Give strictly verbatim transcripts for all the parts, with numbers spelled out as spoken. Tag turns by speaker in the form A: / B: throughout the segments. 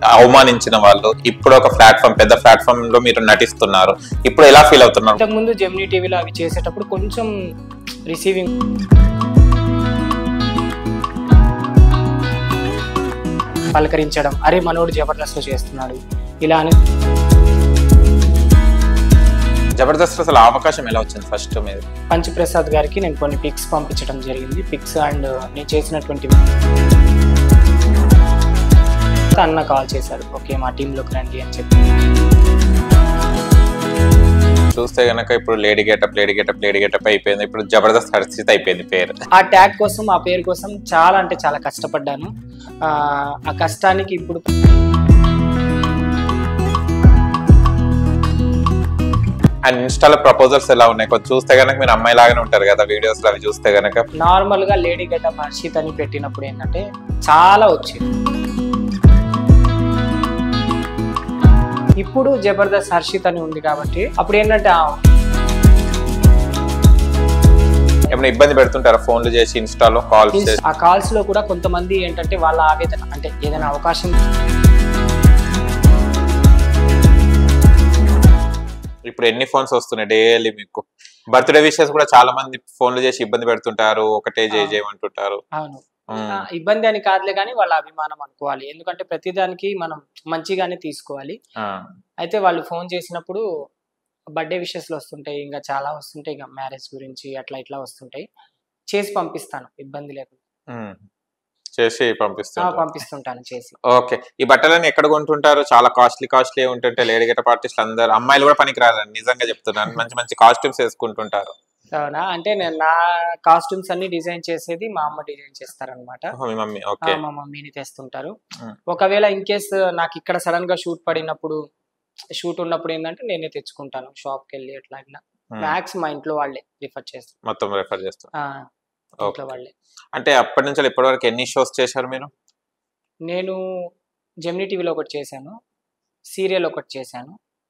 A: అవమానించిన వాళ్ళు ఇప్పుడు ఒక ప్లాట్ఫామ్ పెద్ద ప్లాట్ఫామ్ లో మీరు నటిస్తున్నారు. ఇప్పుడు ఎలా ఫీల్ అవుతున్నారు?
B: ఇంతకు ముందు జెమినీ టీవీలో అవి చేసేటప్పుడు కొంచెం రిసీవింగ్ పలకరించడం, అరే మనోడు జబర్దస్త్ చేస్తున్నాడు ఇలా అని.
A: జబర్దస్త్ అసలు అవకాశం ఎలా వచ్చింది ఫస్ట్ మీరు?
B: పంచప్రసాద్ గారికి నేను కొన్ని పిక్స్ పంపించడం జరిగింది. పిక్స్ అండ్ నేను చేసినటువంటి అన్న కాల్ చేశాడు, ఓకే మా టీంలోకి రండి అని చెప్పి.
A: చూస్తే గనక ఇప్పుడు lady getup lady getup lady getup అయిపోయింది. ఇప్పుడు జబర్దస్త్ హర్షిత అయిపోయింది పేరు.
B: ఆ ట్యాగ్ కోసం ఆ పేరు కోసం చాలా అంటే చాలా కష్టపడ్డాను. ఆ కష్టానికి ఇప్పుడు
A: అండ్ ఇన్స్టాలో ప్రపోజల్స్ ఎలా ఉన్నాయి? కొంచెం చూస్తే గనక మీరు అమ్మాయి లాగానే ఉంటారు కదా వీడియోస్ లో, అవి చూస్తే గనక.
B: నార్మల్ గా లేడీ గెటప్ హర్షిత అని పెట్టినప్పుడు ఏంటంటే చాలా వచ్చింది. ఇప్పుడు జబర్దస్త్ హర్షిత అని ఉంది కాబట్టి అప్పుడు ఏంటంటే
A: ఏమైనా ఇబ్బంది పెడుతుంటారా ఫోన్లు చేసి ఇన్స్టాలో కాల్స్ చేసి?
B: ఆ కాల్స్ లో కూడా కొంతమంది ఏంటంటే వాళ్ళ ఆవేదన అంటే ఏదైనా అవకాశం
A: ఇప్పుడు ఎన్ని ఫోన్స్ వస్తున్నాయి డైలీ మీకు? బర్త్డే విషెస్ కూడా చాలా మంది ఫోన్లు చేసి ఇబ్బంది పెడుతుంటారు, ఒకటే చేయి చేయమంటుంటారు.
B: అవును, ఇబ్బంది అని కాదులే కానీ వాళ్ళ అభిమానం అనుకోవాలి. ఎందుకంటే ప్రతిదానికి మనం మంచిగానే తీసుకోవాలి. అయితే వాళ్ళు ఫోన్ చేసినప్పుడు బర్త్డే విషెస్ లో వస్తుంటాయి, ఇంకా చాలా వస్తుంటాయి, ఇంకా మ్యారేజ్ గురించి అట్లా ఇట్లా వస్తుంటాయి. చేసి పంపిస్తాను ఇబ్బంది లేకుండా.
A: చేసి పంపిస్తాను
B: పంపిస్తుంటాను చేసి.
A: ఓకే, ఈ బట్టలన్నీ ఎక్కడ కొంటుంటారు? చాలా కాస్ట్లీ కాస్ట్లీ ఉంటుంటే లేడీ గెటప్ ఆర్టిస్టులు అందరు అమ్మాయిలు కూడా పనికి రాదండి నిజంగా చెప్తున్నాను. మంచి మంచి కాస్ట్యూమ్స్ వేసుకుంటుంటారు.
B: అవునా? అంటే నేను నా కాస్ట్యూమ్స్ అన్ని డిజైన్ చేసేది మా అమ్మ డిజైన్ చేస్తారనమాట. మా మమ్మీని తెస్తుంటారు. ఒకవేళ ఇన్ కేస్ నాకు ఇక్కడ సడన్ గా షూట్ పడినప్పుడు షూట్ ఉన్నప్పుడు ఏంటంటే నేనే తెచ్చుకుంటాను షాప్ కి వెళ్ళి. అట్లా ఇట్లా మ్యాక్స్ మా ఇంట్లో వాళ్ళే రిఫర్ చేస్తారు, మొత్తం రిఫర్ చేస్తారు ఇంట్లో వాళ్ళే.
A: అంటే అప్పటి నుంచి ఇప్పటి వరకు ఎన్ని షోస్ చేశారు మీరు?
B: నేను జెమినీ టీవీలో ఒకటి చేశాను, సీరియల్ ఒకటి చేశాను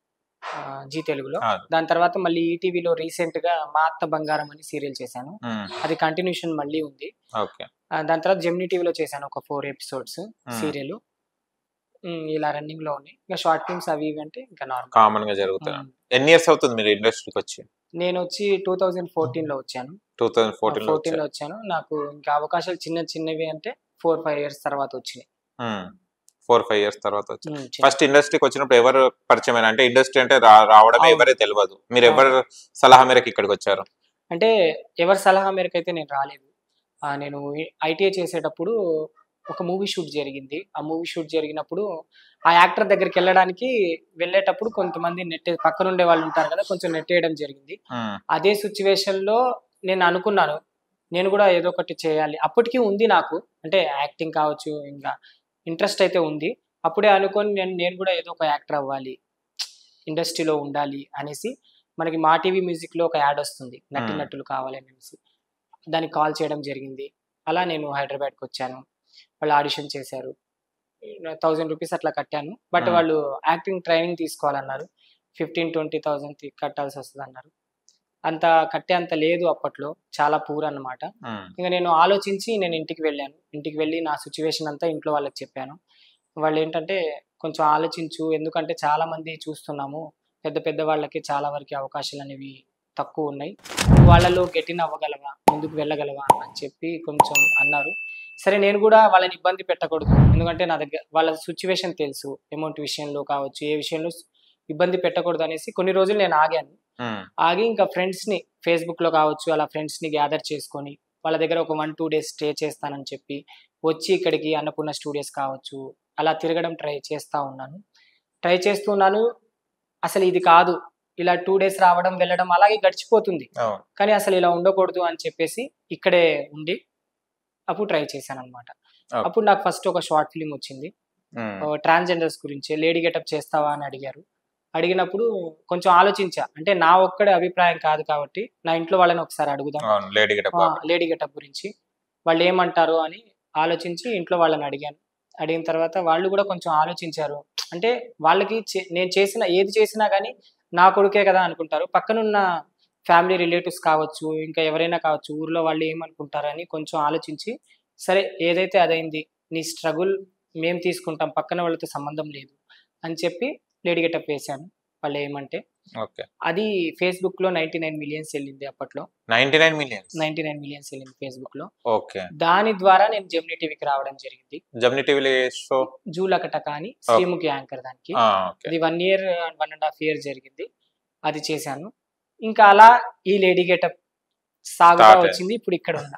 B: జీ తెలుగులో. దాని తర్వాత మళ్ళీ ఈటీవీలో రీసెంట్ గా మా అత్త బంగారం అని సీరియల్ చేశాను, అది కంటిన్యూషన్ మళ్ళీ ఉంది. దాని తర్వాత జెమినీ టీవీలో చేశాను ఒక ఫోర్ ఎపిసోడ్స్ సీరియల్. ఇలా రన్నింగ్ లో ఉన్నాయి. ఇంకా షార్ట్ ఫిల్మ్స్ అవి ఇవి అంటే ఇంకా నార్మల్
A: కామన్ గా జరుగుతాయి. ఎన్ని ఇయర్స్ అవుతుంది మీరు ఇండస్ట్రీకి వచ్చి?
B: నేను వచ్చి టూ థౌజండ్ ఫోర్టీన్ లో వచ్చాను.
A: టూ థౌజండ్ ఫోర్టీన్
B: ఫోర్టీన్ లో వచ్చాను. నాకు ఇంకా అవకాశాలు చిన్న చిన్నవి అంటే ఫోర్ ఫైవ్ ఇయర్స్ తర్వాత వచ్చినాయి.
A: ఫోర్ ఫైవ్ ఇయర్స్ తర్వాత వచ్చి ఫస్ట్ ఇండస్ట్రీకి వచ్చినప్పుడు ఎవరు పరిచయం? అంటే ఇండస్ట్రీ అంటే రావడమే ఎవరే తెలియదు, మీరు ఎవరు సలహా మేరకు ఇక్కడికి వచ్చారు?
B: అంటే ఎవరి సలహా మేరకు అయితే నేను రాలేదు. నేను ఐటీఐ చేసేటప్పుడు ఒక మూవీ షూట్ జరిగింది. ఆ మూవీ షూట్ జరిగినప్పుడు ఆ యాక్టర్ దగ్గరికి వెళ్ళడానికి వెళ్ళేటప్పుడు కొంతమంది నెట్ పక్కన ఉండే వాళ్ళు ఉంటారు కదా, కొంచెం నెట్టేయడం జరిగింది. అదే సిచ్యువేషన్ లో నేను అనుకున్నాను నేను కూడా ఏదో ఒకటి చేయాలి. అప్పటికి ఉంది నాకు, అంటే యాక్టింగ్ కావచ్చు, ఇంకా ఇంట్రెస్ట్ అయితే ఉంది. అప్పుడే అనుకొని నేను నేను కూడా ఏదో ఒక యాక్టర్ అవ్వాలి, ఇండస్ట్రీలో ఉండాలి అనేసి మనకి మా టీవీ మ్యూజిక్ లో ఒక యాడ్ వస్తుంది, నటి నటులు కావాలి అనేసి, దానికి కాల్ చేయడం జరిగింది. అలా నేను హైదరాబాద్కి వచ్చాను. వాళ్ళు ఆడిషన్ చేశారు, థౌజండ్ రూపీస్ అట్లా కట్టాను. బట్ వాళ్ళు యాక్టింగ్ ట్రైనింగ్ తీసుకోవాలన్నారు, ఫిఫ్టీన్ ట్వంటీ థౌసండ్ కట్టాల్సి వస్తుంది అన్నారు. అంత కట్టే అంత లేదు అప్పట్లో, చాలా పూర్ అన్నమాట. ఇంకా నేను ఆలోచించి నేను ఇంటికి వెళ్ళాను. ఇంటికి వెళ్ళి నా సిచ్యువేషన్ అంతా ఇంట్లో వాళ్ళకి చెప్పాను. వాళ్ళు ఏంటంటే కొంచెం ఆలోచించు, ఎందుకంటే చాలా మంది చూస్తున్నాము, పెద్ద పెద్ద వాళ్ళకి చాలా వరకు అవకాశాలు అనేవి తక్కువ ఉన్నాయి, వాళ్ళలో గెటిన్ అవ్వగలవా, ముందుకు వెళ్ళగలవా అని చెప్పి కొంచెం అన్నారు. సరే నేను కూడా వాళ్ళని ఇబ్బంది పెట్టకూడదు, ఎందుకంటే నా దగ్గర వాళ్ళ సిచ్యువేషన్ తెలుసు, అమౌంట్ విషయంలో కావచ్చు, ఏ విషయంలో ఇబ్బంది పెట్టకూడదు అనేసి కొన్ని రోజులు నేను ఆగాను. ఆగి ఇంకా ఫ్రెండ్స్ ని ఫేస్బుక్ లో కావచ్చు అలా ఫ్రెండ్స్ ని గ్యాదర్ చేసుకొని వాళ్ళ దగ్గర ఒక వన్ టూ డేస్ స్టే చేస్తానని చెప్పి వచ్చి ఇక్కడికి అన్నపూర్ణ స్టూడియోస్ కావచ్చు అలా తిరగడం ట్రై చేస్తా ఉన్నాను ట్రై చేస్తున్నాను అసలు ఇది కాదు, ఇలా టూ డేస్ రావడం వెళ్ళడం అలాగే గడిచిపోతుంది, కానీ అసలు ఇలా ఉండకూడదు అని చెప్పేసి ఇక్కడే ఉండి అప్పుడు ట్రై చేశాను అనమాట. అప్పుడు నాకు ఫస్ట్ ఒక షార్ట్ ఫిలిం వచ్చింది, ట్రాన్స్జెండర్స్ గురించి, లేడీ గెటప్ చేస్తావా అని అడిగారు. అడిగినప్పుడు కొంచెం ఆలోచించా, అంటే నా ఒక్కడే అభిప్రాయం కాదు కాబట్టి నా ఇంట్లో వాళ్ళని ఒకసారి అడుగుదాం లేడీ గెటప్ గురించి, వాళ్ళు ఏమంటారు అని ఆలోచించి ఇంట్లో వాళ్ళని అడిగాను. అడిగిన తర్వాత వాళ్ళు కూడా కొంచెం ఆలోచించారు. అంటే వాళ్ళకి నేను చేసిన ఏది చేసినా కానీ నా కొడుకే కదా అనుకుంటారు, పక్కనున్న ఫ్యామిలీ రిలేటివ్స్ కావచ్చు, ఇంకా ఎవరైనా కావచ్చు, ఊర్లో వాళ్ళు ఏమనుకుంటారని కొంచెం ఆలోచించి సరే ఏదైతే అదైంది, నీ స్ట్రగుల్ మేము తీసుకుంటాం, పక్కన వాళ్ళతో సంబంధం లేదు అని చెప్పి లేడీ గెటప్ వేశాను. వాళ్ళు ఏమంటే
A: ఓకే.
B: అది ఫేస్బుక్ లో నైన్టీ నైన్ మిలియన్స్ వెళ్ళింది అప్పట్లో.
A: Ninety nine millions
B: ninety nine millions వెళ్ళింది ఫేస్బుక్ లో.
A: ఓకే.
B: దాని ద్వారా నేను జెమినీ టీవీకి రావడం జరిగింది.
A: జెమినీ టీవీలో షో
B: జూలకటక అని శ్రీముఖి యాంకర్ దానికి. అది one year one and half year జరిగింది, అది చేశాను. ఇంకా అలా ఈ లేడీ గెటప్ సాగుతా వచ్చింది, ఇప్పుడు ఇక్కడ ఉన్నా.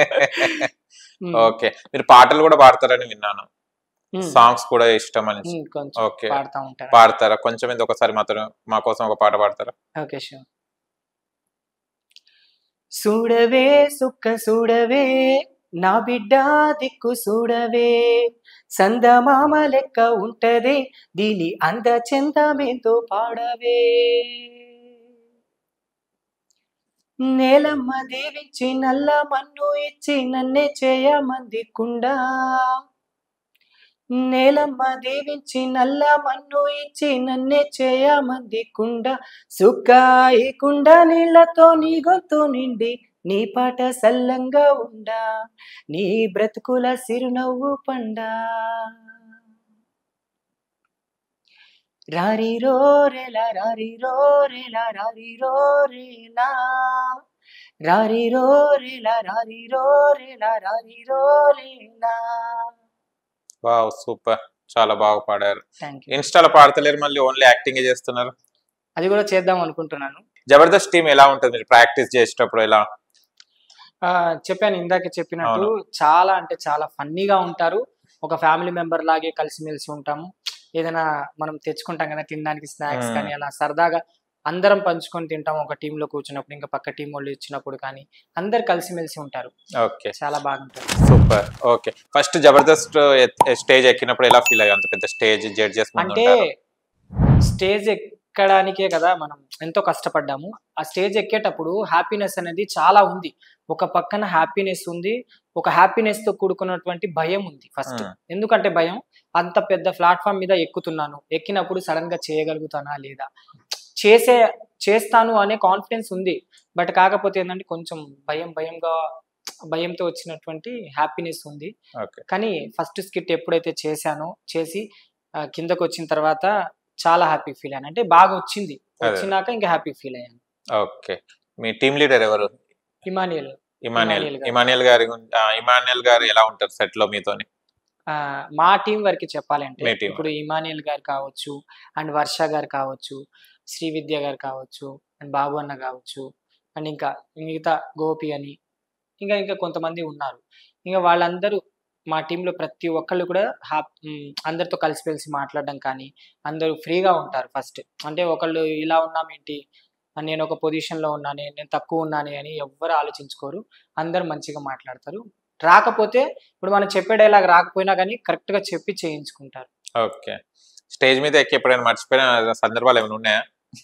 A: ఓకే. మీరు పాటలు కూడా పాడతారని విన్నాను, సాంగ్స్ కూడా ఇష్టం అని. ఓకే,
B: పాడుతా ఉంటారు.
A: పాడతారా కొంచెం? ఇది ఒకసారి మాత్రం మా కోసం ఒక పాట పాడతారా?
B: Okay, sure. చూడవే సుక్క చూడవే నా బిడ్డ దిక్కు చూడవే, సందమామ లెక్క ఉంటదే దీని అంద చందమేంతో పాడవే, నేలమ్మ దీవించి నల్ల మన్ను ఇచ్చి నన్నే చేయమంది కుండా, నేలమ్మ దీవించి నల్ల మన్ను ఇచ్చి నన్నే చేయమంది కుండ, సుక్కాయి కుండ నీళ్లతో నీ గొంతు నిండి నీ పాట సల్లంగా ఉండా, నీ బ్రతుకుల సిరునవ్వు పండా, రారి రోరేలా రారి రోరేలా రారి రోరేలా రారి రోరేలా రారి రోరేలా రారి రోరేలా.
A: వావ్, సూపర్, చాలా బాగా పాడారు. ఇన్స్టాలో పాడతలేరు, మళ్ళీ ఓన్లీ యాక్టింగ్ చేస్తున్నారు.
B: అది కూడా చేద్దాం అనుకుంటున్నాను.
A: జబర్దస్త్ టీమ్ ఎలా ఉంటుంది మీరు ప్రాక్టీస్ చేసేటప్పుడు? ఎలా
B: చెప్పాను ఇందాక చెప్పినట్టు, చాలా అంటే చాలా ఫన్నీగా ఉంటారు. ఒక ఫ్యామిలీ మెంబర్ లాగే కలిసిమెలిసి ఉంటాము. ఏదైనా మనం తెచ్చుకుంటాం కదా తినడానికి స్నాక్స్ కానీ, అలా సరదాగా అందరం పంచుకొని తింటాం ఒక టీమ్ లో కూర్చున్నప్పుడు, ఇంకా పక్క టీం వాళ్ళు ఇచ్చినప్పుడు కానీ అందరు కలిసిమెలిసి ఉంటారు.
A: ఓకే,
B: చాలా బాగుంటుంది.
A: Super. Okay, first Jabardasth stage ఎక్కినప్పుడు ఎలా ఫీల్ అయ్యారు? అంత పెద్ద స్టేజ్ జడ్జెస్
B: అంటే స్టేజ్ ఎక్కడానికే కదా మనం ఎంతో కష్టపడ్డాము. ఆ స్టేజ్ ఎక్కేటప్పుడు హ్యాపీనెస్ అనేది చాలా ఉంది. ఒక పక్కన హ్యాపీనెస్ ఉంది, ఒక హ్యాపీనెస్ తో కూడుకున్నటువంటి భయం ఉంది. ఫస్ట్ ఎందుకంటే భయం, అంత పెద్ద ప్లాట్ఫామ్ మీద ఎక్కుతున్నాను, ఎక్కినప్పుడు సడన్ గా చేయగలుగుతానా లేదా, చేసే చేస్తాను అనే కాన్ఫిడెన్స్ ఉంది. బట్ కాకపోతే ఏంటంటే కొంచెం భయం భయంగా భయంతో వచ్చినటువంటి హ్యాపీనెస్ ఉంది. కానీ ఫస్ట్ స్కిట్ ఎప్పుడైతే చేశానో, చేసి కిందకు వచ్చిన తర్వాత చాలా హ్యాపీ ఫీల్ అయ్యాను. అంటే బాగా వచ్చింది, వచ్చినాక ఇంకా హ్యాపీ ఫీల్ అయ్యాను.
A: ఓకే, మీ టీమ్ లీడర్ ఎవరు?
B: ఇమానియల్.
A: ఇమానియల్ ఇమానియల్ గారి ఇమానియల్ గారు ఎలా ఉంటారు సెట్ లో మీతోని?
B: మా టీం వరకు చెప్పాలంటే ఇప్పుడు ఇమానియల్ గారు కావచ్చు, అండ్ వర్ష గారు కావచ్చు, శ్రీ విద్య గారు కావచ్చు, అండ్ బాబు అన్న కావచ్చు, అండ్ ఇంకా మిగతా గోపి అని ఇంకా ఇంకా కొంతమంది ఉన్నారు. ఇంకా వాళ్ళందరూ మా టీంలో ప్రతి ఒక్కళ్ళు కూడా హ్యాపీ, అందరితో కలిసిమెలిసి మాట్లాడడం కానీ, అందరూ ఫ్రీగా ఉంటారు. ఫస్ట్ అంటే ఒకళ్ళు ఇలా ఉన్నామేంటి, నేను ఒక పొజిషన్లో ఉన్నానే, నేను తక్కువ ఉన్నానే అని ఎవ్వరు ఆలోచించుకోరు. అందరూ మంచిగా మాట్లాడతారు. రాకపోతే ఇప్పుడు మనం చెప్పే డైలాగ్ రాకపోయినా కానీ కరెక్ట్గా చెప్పి చేయించుకుంటారు.
A: ఓకే, స్టేజ్ మీద ఎక్కి ఎప్పుడైనా మర్చిపోయిన సందర్భాలు ఏమైనా ఉన్నాయా?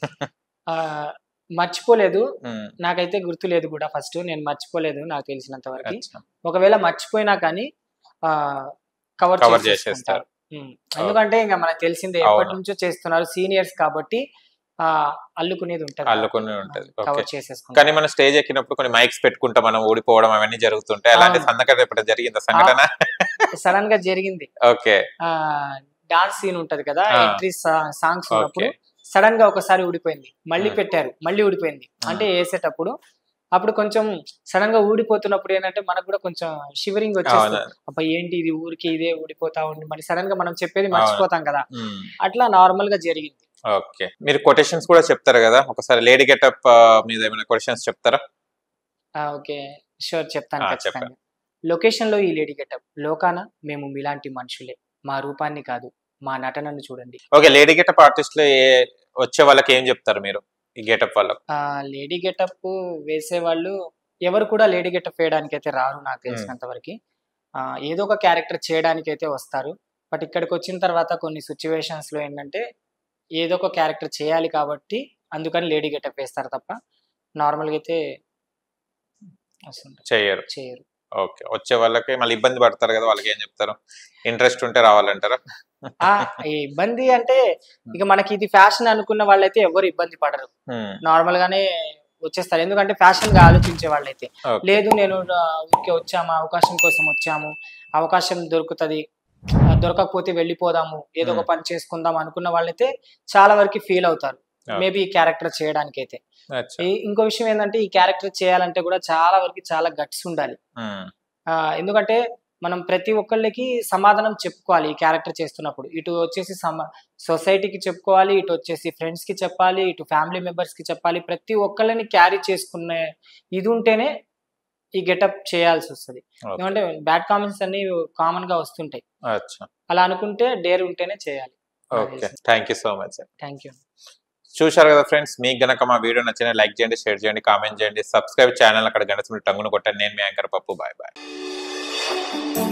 B: మర్చిపోలేదు, నాకైతే గుర్తు లేదు కూడా. ఫస్ట్ నేను మర్చిపోలేదు నాకు తెలిసినంత వరకు. ఒకవేళ మర్చిపోయినా కానీ ఆ కవర్ చేసేస్తారు. ఎందుకంటే ఇంకా మనకు తెలిసిందే, ఎప్పటి నుంచో చేస్తున్నారు, సీనియర్స్ కాబట్టి ఆ అల్లుకునేది ఉంటుంది,
A: అల్లుకునే ఉంటది. కానీ మనం స్టేజ్ ఎక్కినప్పుడు కొన్ని మైక్స్ పెట్టుకుంటాం, మనం ఓడిపోవడం అవన్నీ జరుగుతుంటాయి. అలాంటి సంఘటన ఎప్పుడు జరిగిందా? సంఘటన
B: సడన్ గా జరిగింది.
A: ఓకే,
B: ఆ డాన్స్ సీన్ ఉంటది కదా, ఎంట్రీ సాంగ్స్ ఉన్నప్పుడు సడన్ గా ఒకసారి ఊడిపోయింది, మళ్ళీ పెట్టారు, మళ్ళీ ఊడిపోయింది. అంటే వేసేటప్పుడు అప్పుడు కొంచెం సడన్ గా ఊడిపోతున్నప్పుడు ఏంటంటే మనకు కూడా కొంచెం షివరింగ్ వచ్చేస్తుంది. అబ్బా ఏంటి ఇది ఊరికి ఇదే ఊడిపోతా ఉంది, మరి సడన్ గా మనం చెప్పేది మర్చిపోతాం కదా, అట్లా నార్మల్ గా జరిగింది.
A: ఓకే, మీరు కొటేషన్స్ కూడా చెప్తారు కదా, ఒకసారి లేడీ గెటప్ మీద ఏమైనా కొటేషన్స్ చెప్తారా?
B: ఓకే, షూర్, చెప్తాను ఖచ్చితంగా. లొకేషన్ లో ఈ లేడీ గెటప్, లోకాన మేము మీలాంటి మనుషులే, మా రూపాన్ని కాదు మా నటనను చూడండి.
A: ఓకే, లేడీ గెటప్ ఆర్టిస్ట్ లో వచ్చే వాళ్ళకి ఏం చెప్తారు మీరు ఈ గెటప్ వాళ్ళకి?
B: లేడీ గెటప్ వేసే వాళ్ళు ఎవరు కూడా లేడీ గెటప్ వేయడానికి అయితే రారు నాకు తెలిసినంత వరకు. ఏదో ఒక క్యారెక్టర్ చేయడానికి అయితే వస్తారు. బట్ ఇక్కడికి వచ్చిన తర్వాత కొన్ని సిచ్యువేషన్స్ లో ఏంటంటే ఏదో ఒక క్యారెక్టర్ చేయాలి కాబట్టి అందుకని లేడీ గెటప్ వేస్తారు తప్ప నార్మల్గా అయితే
A: చేయరు
B: చేయరు
A: ఓకే, వచ్చే వాళ్ళకి మళ్ళీ ఇబ్బంది పడతారు కదా, వాళ్ళకి ఏం చెప్తారు? ఇంట్రెస్ట్ ఉంటే రావాలంటారా?
B: ఇబ్బంది అంటే ఇక మనకి ఇది ఫ్యాషన్ అనుకున్న వాళ్ళైతే ఎవరు ఇబ్బంది పడరు, నార్మల్ గానే వచ్చేస్తారు. ఎందుకంటే ఫ్యాషన్ గా ఆలోచించే వాళ్ళైతే లేదు నేను ఊరికే వచ్చాము అవకాశం కోసం వచ్చాము, అవకాశం దొరుకుతుంది దొరకకపోతే వెళ్ళిపోదాము, ఏదో ఒక పని చేసుకుందాం అనుకున్న వాళ్ళైతే చాలా వరకు ఫీల్ అవుతారు మేబీ ఈ క్యారెక్టర్ చేయడానికి అయితే. ఇంకో విషయం ఏంటంటే ఈ క్యారెక్టర్ చేయాలంటే కూడా చాలా వరకు చాలా గట్స్ ఉండాలి. ఎందుకంటే మనం ప్రతి ఒక్కళ్ళకి సమాధానం చెప్పుకోవాలి ఈ క్యారెక్టర్ చేస్తున్నప్పుడు. ఇటు వచ్చేసి సమ సొసైటీకి చెప్పుకోవాలి, ఇటు వచ్చేసి ఫ్రెండ్స్ కి చెప్పాలి, ఇటు ఫ్యామిలీ మెంబర్స్ కి చెప్పాలి. ప్రతి ఒక్కళ్ళని క్యారీ చేసుకునే ఇది ఉంటేనే ఈ గెటప్ చేయాల్సి వస్తుంది. ఎందుకంటే బ్యాడ్ కామెంట్స్ అన్ని కామన్ గా వస్తుంటాయి. అలా అనుకుంటే డేర్ ఉంటేనే చేయాలి.
A: Thank you so much.
B: Thank you.
A: చూశారు కదా ఫ్రెండ్స్, మీకు గనక మా వీడియో నచ్చినా లైక్ చేయండి, షేర్ చేయండి, కామెంట్ చేయండి, సబ్స్క్రైబ్ ఛానల్ అక్కడ గంట టంగును కొట్టండి. నేను మీ యాంకర్ పప్పు. Bye bye.